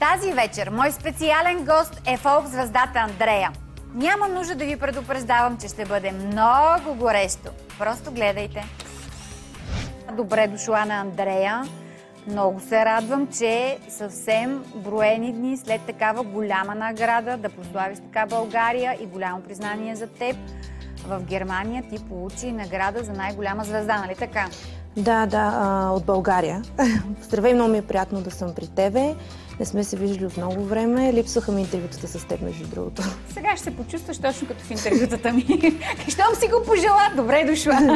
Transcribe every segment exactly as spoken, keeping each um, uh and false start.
Тази вечер мой специален гост е фолк-звездата Андрея. Няма нужда да ви предупреждавам, че ще бъде много горещо. Просто гледайте. Добре дошла на Андрея. Много се радвам, че съвсем броени дни след такава голяма награда да прославиш така България и голямо признание за теб, в Германия ти получи награда за най-голяма звезда, нали така? Да, да, от България. Здравей, много ми е приятно да съм при тебе. Не сме се виждали от много време. Липсваха ми интервютата с теб, между другото. Сега ще се почувстваш точно като в интервютата ми. Щом си го пожела, добре дошла.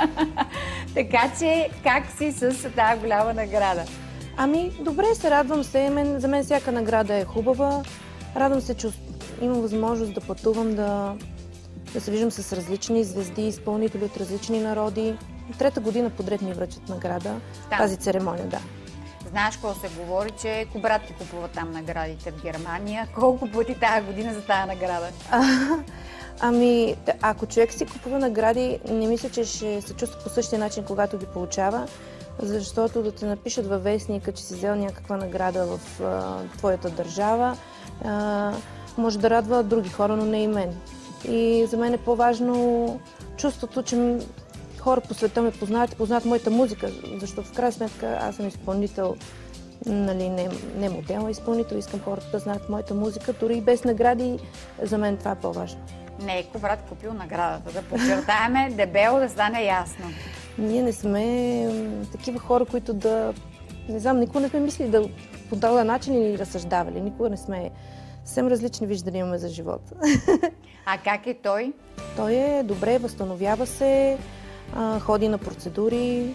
Така че, как си с тази голяма награда? Ами, добре, се радвам се. Мен, за мен всяка награда е хубава. Радвам се, че имам възможност да пътувам, да, да се виждам с различни звезди, изпълнители от различни народи. Трета година подред ми връчат награда. Да. Тази церемония, да. Знаеш какво се говори, че Кубрат ти купува там наградите в Германия. Колко пъти тази година за тази награда? А, ами, ако човек си купува награди, не мисля, че ще се чувства по същия начин, когато ги получава, защото да те напишат във вестника, че си взел някаква награда в а, твоята държава, а, може да радва други хора, но не и мен. И за мен е по-важно чувството, че хора по света ме познават и познават моята музика, защото в крайна сметка аз съм изпълнител, нали, не, не модел, а изпълнител. Искам хората да знаят моята музика, дори и без награди, за мен това е по-важно. Не е Кубрат купил наградата, да подчертаеме дебело, да стане ясно. Ние не сме такива хора, които да... Не знам, никога не сме мислили да по този начин или разсъждавали. Никога не сме... Съвсем различни виждания имаме за живота. А как е той? Той е добре, възстановява се, ходи на процедури.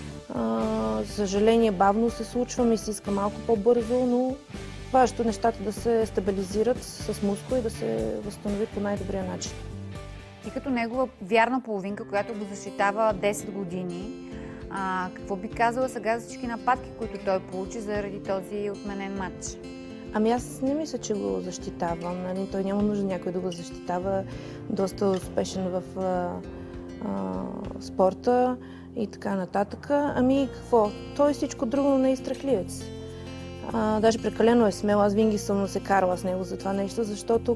За съжаление, бавно се случва, ми се иска малко по-бързо, но важното нещата да се стабилизират с мускул и да се възстанови по най-добрия начин. И като негова вярна половинка, която го защитава десет години, а, какво би казала сега за всички нападки, които той получи заради този отменен матч? Ами аз не мисля, че го защитавам. Нали? Той няма нужда някой да го защитава. Доста успешен в а, а, спорта и така нататък. Ами какво? Той всичко друго не е страхливец. А, даже прекалено е смел. Аз винаги съм се карала с него за това нещо, защото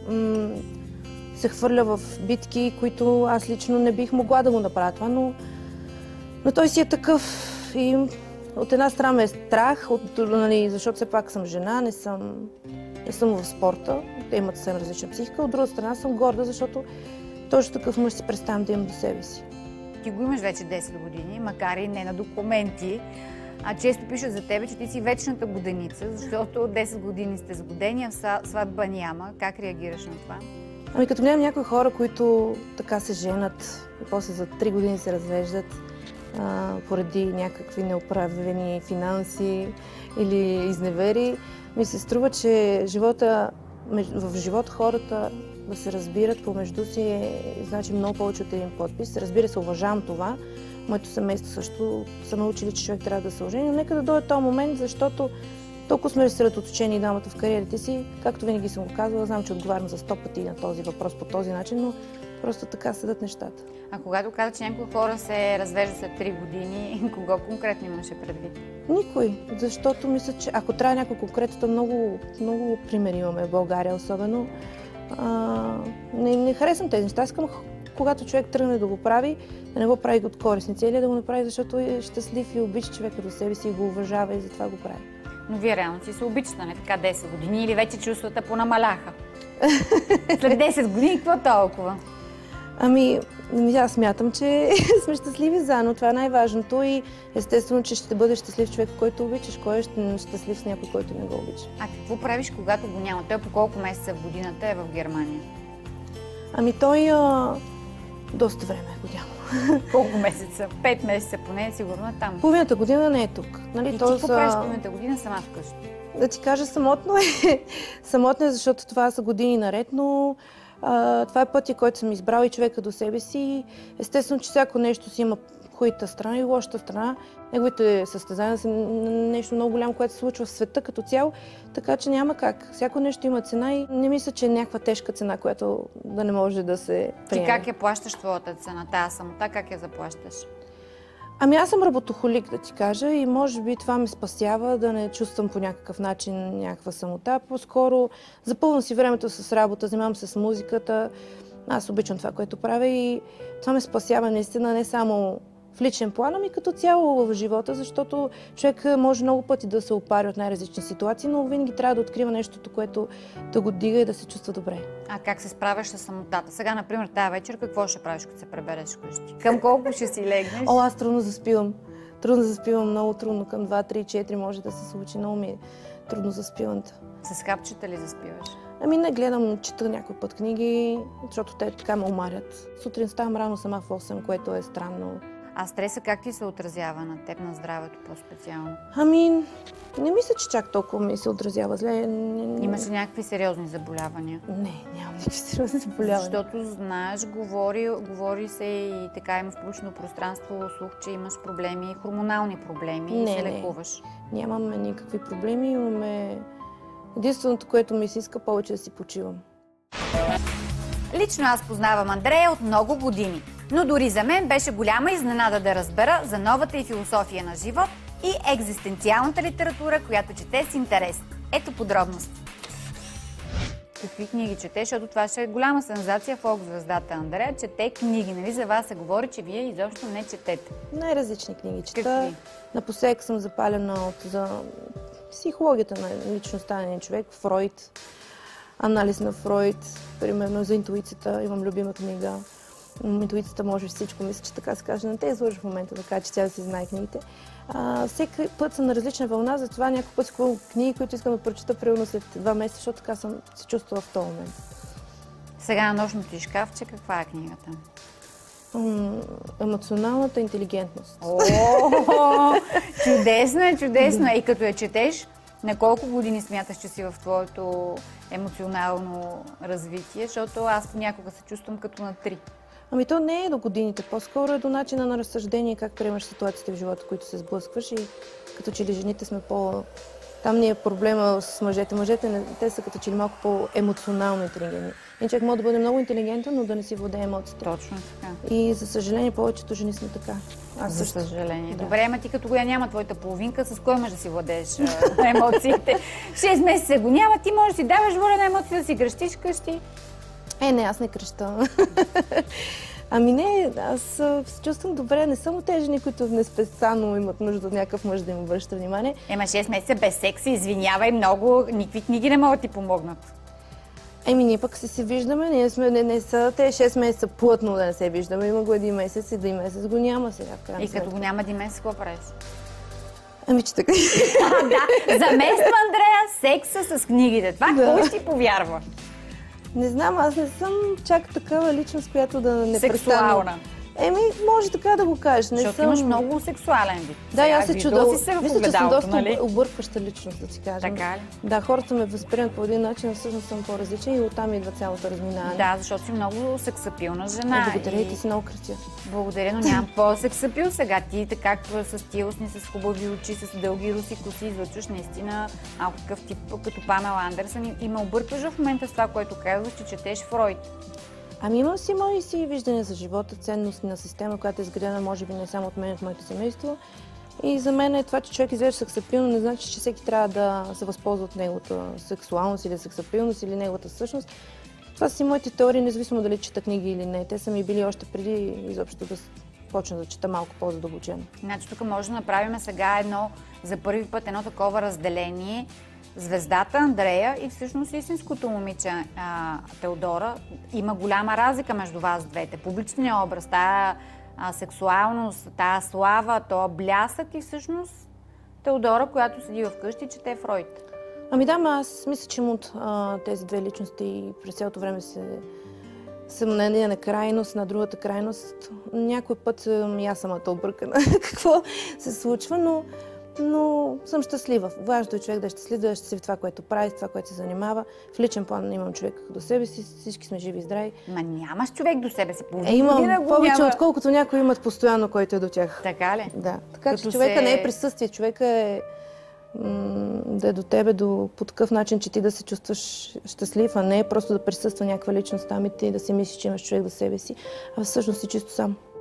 се хвърля в битки, които аз лично не бих могла да го направя това, но, но той си е такъв. И от една страна ме е страх, от, нали, защото все пак съм жена, не съм, не съм в спорта, те имат съвсем различна психика. От друга страна съм горда, защото точно такъв мъж си представям да имам до себе си. Ти го имаш вече десет години, макар и не на документи, а често пишат за тебе, че ти си вечната годеница, защото десет години сте сгодени, а сватба няма. Как реагираш на това? Ами като гледам някои хора, които така се женат и после за три години се развеждат, а, поради някакви неоправдани финанси или изневери, ми се струва, че живота, в живота хората да се разбират помежду си е, значи много повече от един подпис. Разбира се, уважавам това. Моето семейство също са научили, че човек трябва да се ожени, но нека да дойде този момент, защото толкова сме съсредоточени двамата в кариерите си. Както винаги съм го казвала, знам, че отговарям за сто пъти на този въпрос по този начин, но просто така седат нещата. А когато каза, че някои хора се развеждат след три години, кого конкретно имаше предвид? Никой, защото мисля, че ако трябва някой конкретно, много, много примери имаме в България особено. А, не, не харесвам тези неща. Искам, когато човек тръгне да го прави, да не го прави от корисни цели, да го направи, защото е щастлив и обича човека до себе си и го уважава и затова го прави. Но вие реално си се обичате, не така десет години или вече чувствата понамаляха? След десет години какво толкова? Ами, аз смятам, че сме щастливи заедно. Това е най-важното и естествено, че ще бъдеш щастлив човек, който обичаш. Кой е щастлив с някой, който не го обича? А какво правиш, когато го няма? Той по колко месеца в годината е в Германия? Ами той а... доста време го няма. Колко месеца? Пет месеца поне, сигурно е там. Половината година не е тук. Нали, и ти то какво са... правиш половината година сама вкъщи? Да ти кажа, самотно е. Самотно е, защото това са години наред, но а, това е пътя, който съм избрала и човека до себе си. Естествено, че всяко нещо си има хубавата страна и лошата страна. Неговите състезания са нещо много голямо, което се случва в света като цяло, така че няма как. Всяко нещо има цена и не мисля, че е някаква тежка цена, която да не може да се приеме. Ти как я плащаш твоята цена, тази самота, как я заплащаш? Ами аз съм работохолик, да ти кажа, и може би това ме спасява да не чувствам по някакъв начин някаква самота. По-скоро запълвам си времето с работа, занимавам се с музиката. Аз обичам това, което правя, и това ме спасява наистина не само в личен план, ами като цяло в живота, защото човек може много пъти да се опари от най-различни ситуации, но винаги трябва да открива нещото, което да го дига и да се чувства добре. А как се справяш с самотата? Сега, например, тази вечер какво ще правиш, като се пребереш вкъщи? Към колко ще си легнеш? О, аз трудно заспивам. Трудно заспивам, много трудно. Към два, три, четири може да се случи. Много ми е трудно заспиването. С хапчета ли заспиваш? Ами не гледам, чета някой път книги, защото те така ме умарят. Сутрин ставам рано сама в осем, което е странно. А стреса как ти се отразява на теб, на здравето по-специално? Ами, не мисля, че чак толкова ми се отразява зле. Имаш ли някакви сериозни заболявания? Не, нямам никакви сериозни заболявания. Защото знаеш, говори, говори се и така има в публично пространство слух, че имаш проблеми, хормонални проблеми не, и се не. лекуваш. Нямаме никакви проблеми, имаме... Единственото, което ми се иска, повече да си почивам. Лично аз познавам Андрея от много години, но дори за мен беше голяма изненада да разбера за новата й философия на живот и екзистенциалната литература, която чете с интерес. Ето подробности. Какви книги четеш? Защото това ще е голяма сензация в звездата Андрея. Чете книги, нали? За вас се говори, че вие изобщо не четете. Най-различни книги чета. Какви? Напоследък съм запалена от за психологията на личността на един човек, Фройд, анализ на Фройд, примерно за интуицията, имам любима книга. Интуицията може всичко, мисля, че така се каже. Не те излъжа в момента, така че тя да си знае книгите. А, всеки път съм на различна вълна, затова някой път си купувам книги, които искам да прочета примерно след два месеца, защото така съм се чувствала в този момент. Сега на нощното ти шкафче, каква е книгата? М- емоционалната интелигентност. О, чудесно е, чудесно е. И като я четеш, на колко години смяташ, че си в твоето емоционално развитие? Защото аз понякога се чувствам като на три. Ами то не е до годините, по-скоро е до начина на разсъждение, как приемаш ситуациите в живота, които се сблъскваш, и като че ли жените сме по... Там ни е проблема с мъжете. Мъжете, те са като че ли малко по-емоционално интелигентни. Един човек може да бъде много интелигентен, но да не си владее емоциите. Точно така. И за съжаление, повечето жени сме така. Аз За също. съжаление. Да. Добре, ама ти като го я няма твоята половинка, с кой можеш да си владееш а, емоциите? Шест месеца го няма, ти можеш да си даваш воля на емоции, да си крещиш къщи. Е, не, аз не креща. Ами не, аз се чувствам добре. Не съм от тези жени, които неспециално имат нужда от някакъв мъж да им обръща внимание. Ема шест месеца без секс, извинявай, много, никакви книги не могат да ти помогнат. Еми, ние пък си се виждаме, ние сме, не, не са те шест месеца плътно да не се виждаме. Има го един месец и един месец го няма сега. И като го няма един месец, какво правиш? Ами, че така. А, да, замества Андрея секса с книгите. Това Да. кой ще ти повярва? Не знам, аз не съм чак такава личност, която да не Сексуална. Еми, може така да го кажеш. Не Защото съм... имаш много сексуален вид. Да, и аз се Виждала чуда. си се в Мисля, че съм огледалото, доста нали? объркваща личност, да ти кажа. Така ли? Да, хората ме възприемат по един начин, а всъщност съм по-различен и оттам идва цялото разминаване. Да, защото си много сексапилна жена. Е, благодаря, и ти и- си много красива. Благодаря, но нямам по-сексапил сега. Ти така с тия устни, с хубави очи, с дълги руси коси, излъчваш наистина малко такъв тип като Памела Андерсън. И- И ме объркваш в момента с това, което казваш, че четеш Фройд. Ами имам си мои си виждания за живота, ценност на система, която е изградена, може би не само от мен, от моето семейство. И за мен е това, че човек изглежда сексапилно, не значи, че всеки трябва да се възползва от неговата сексуалност или сексапилност или неговата същност. Това са си моите теории, независимо дали чета книги или не. Те са ми били още преди изобщо да почна да чета малко по-задълбочено. Значи тук може да направим сега едно, за първи път едно такова разделение. Звездата Андрея и всъщност истинското момиче а, Теодора. Има голяма разлика между вас двете. Публичният образ, тая а, сексуалност, тая слава, тоя блясък и всъщност Теодора, която седи вкъщи и чете Фройд. Ами да, ма аз мисля, че от а, тези две личности през цялото време се, съм на една крайност, на другата крайност. Някой път съм и аз самата объркана какво се случва, но, но съм щастлива. Важно е човек да е щастлив, да е щастлив това, което прави, това, което се занимава. В личен план имам човек до себе си, всички сме живи и здрави. Ма нямаш човек до себе си. Е, имам повече, няма. отколкото някои имат постоянно, който е до тях. Така ли? Да. Така Като че човека се- не е присъствие, човека е м, да е до тебе до, по такъв начин, че ти да се чувстваш щастлив, а не просто да присъства някаква личност там и ти да си мислиш, че имаш човек до себе си, а всъщност си чисто сам.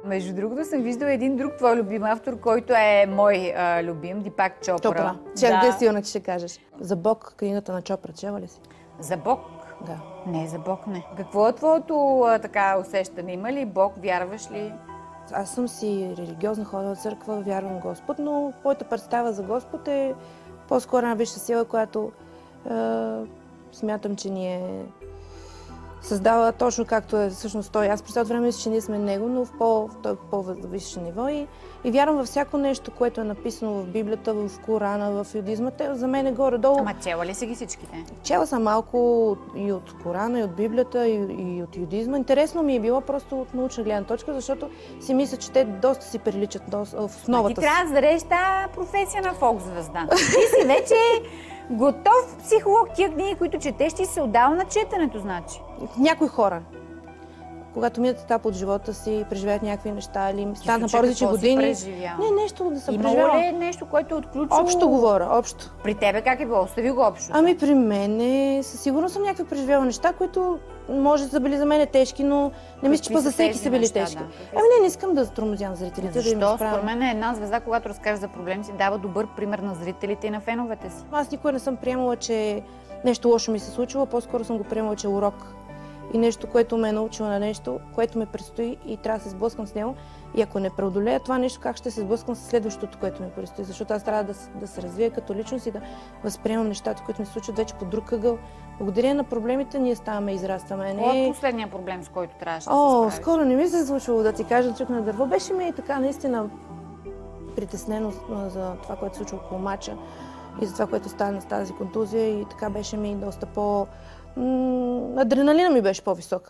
Между другото съм виждала един друг твой любим автор, който е мой а, любим, Дипак Чопра. Чопра. Чак да е силна, че ще кажеш. За Бог, книгата на Чопра, чела ли си? За Бог? Да. Не, за Бог не. Какво е твоето а, така усещане? Има ли Бог? Вярваш ли? Аз съм си религиозна, ходя в църква, вярвам в Господ, но моята представа за Господ е по-скоро една висша сила, която е, смятам, че ни е създава точно както е всъщност той. Аз през това време мисля, че ние сме него, но в по, в по-висше ниво и, и вярвам във всяко нещо, което е написано в Библията, в Корана, в юдизма. Те за мен е горе-долу. Ама чела ли си ги всичките? Чела съм малко и от Корана, и от Библията, и, и от юдизма. Интересно ми е било просто от научна гледна точка, защото си мисля, че те доста си приличат доста, в основата. А ти трябва да зададеш тази професия на фолк звезда. Ти си вече готов психолог. Тия книги, които четеш, ти се отдал на четенето, значи. Някои хора, когато минат етап от живота си, преживеят някакви неща или станат на по-различни години. Не, нещо да се преживява. Имало ли е нещо, което е отключило? Общо говоря, общо. При тебе как е било? Остави го общо. Ами при мен е, със сигурност съм някакви преживява неща, които може да били за мен тежки, но не мисля, че па за всеки са били неща, тежки. Да. Ами не, не искам да затормозявам зрителите. Защо? Да им Според мен една звезда, когато разкаже за проблем си, дава добър пример на зрителите и на феновете си. Аз никога не съм приемала, че нещо лошо ми се случило, по-скоро съм го приемала, че е урок. И нещо, което ме е научило на нещо, което ме предстои и трябва да се сблъскам с него. И ако не преодолея това нещо, как ще се сблъскам с следващото, което ми предстои? Защото аз трябва да, да се развия като личност и да възприемам нещата, които ми се случват вече по друг ъгъл. Благодарение на проблемите ние ставаме и израстваме. Кой е последният проблем, с който трябваше да О, се справиш? Скоро не ми се е случвало да ти кажа чук на дърво. Беше ми така наистина притеснено за това, което се случва около мача и за това, което стана с тази контузия. И така беше ми доста по... Адреналина ми беше по-висок.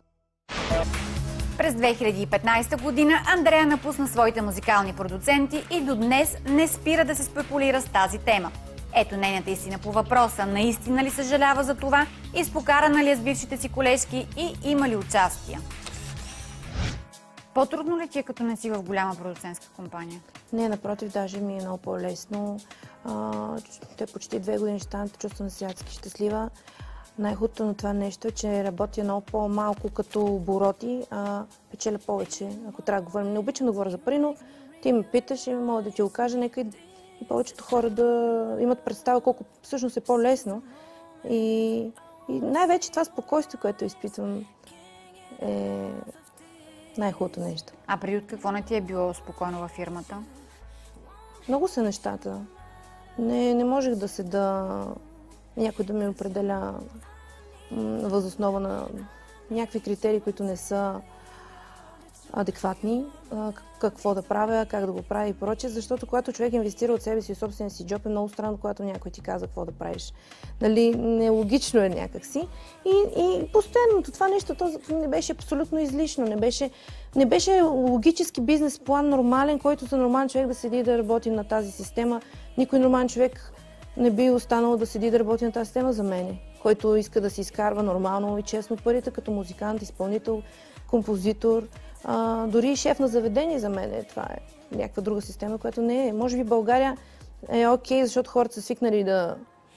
През две хиляди и петнадесета година Андрея напусна своите музикални продуценти и до днес не спира да се спекулира с тази тема. Ето нейната истина по въпроса. Наистина ли съжалява за това? Изпокарана ли е с бившите си колежки и има ли участие? По-трудно ли ти е, като не си в голяма продуцентска компания? Не, напротив, даже ми е много по-лесно. Те почти две години ще станат, чувствам се адски щастлива. Най-хубавото на това нещо е, че работя много по-малко като обороти, а печеля повече, ако трябва да говорим. Не обичам да говоря за пари, но ти ме питаш и мога да ти го кажа. Нека и повечето хора да имат представа колко всъщност е по-лесно. И, и най-вече това спокойствие, което изпитвам, е най-хубавото нещо. А преди от какво не ти е било спокойно във фирмата? Много са нещата. Не, не можех да се да... някой да ми определя въз основа на някакви критерии, които не са адекватни, какво да правя, как да го правя и прочее, защото когато човек инвестира от себе си и собствения си джоб, е много странно, когато някой ти казва какво да правиш. Нали, нелогично е някакси. И, и постоянното това нещо то не беше абсолютно излишно, не беше, не беше логически бизнес план нормален, който за нормален човек да седи и да работи на тази система. Никой нормален човек не би останал да седи да работи на тази система за мене, който иска да си изкарва нормално и честно парите като музикант, изпълнител, композитор, а, дори и шеф на заведение за мен. Това е някаква друга система, която не е. Може би България е окей, защото хората са свикнали да,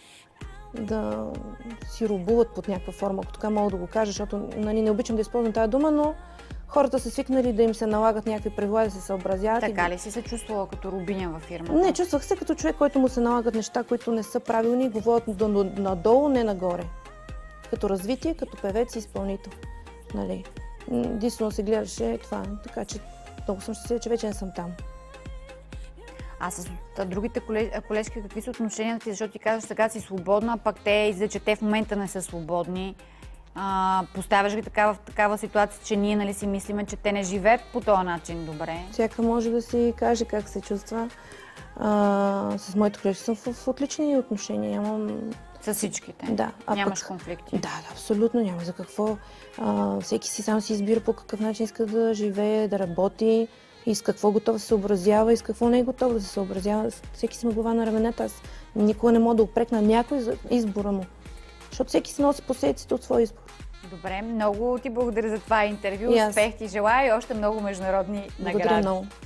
да си робуват под някаква форма, ако така мога да го кажа, защото нали, не обичам да използвам тази дума, но хората са свикнали да им се налагат някакви правила, да се съобразяват. Така и... ли си се чувствала като рубиня във фирмата? Не, чувствах се като човек, който му се налагат неща, които не са правилни и говорят надолу, не нагоре. Като развитие, като певец и изпълнител. Нали. Единствено се гледаше това, така че много съм щастлива, че вече не съм там. А с другите колежки какви са отношенията ти, защото ти казваш сега си свободна, а пък те излиза, че те в момента не са свободни. А, поставяш ги такава, в такава ситуация, че ние нали, си мислиме, че те не живеят по този начин добре. Всяка може да си каже как се чувства. А, с моите колежки съм в, в отлични отношения. Нямам... С всичките? Да. А Нямаш пък... конфликти? Да, да, абсолютно няма за какво. А, всеки си сам си избира по какъв начин иска да живее, да работи и с какво готов да се съобразява и с какво не е готов да се съобразява. Всеки си има глава на раменете. Аз никога не мога да опрекна някой за избора му. Защото всеки си носи последиците от своя избор. Добре, много ти благодаря за това интервю. Успех ти желая и още много международни награди. Благодаря много.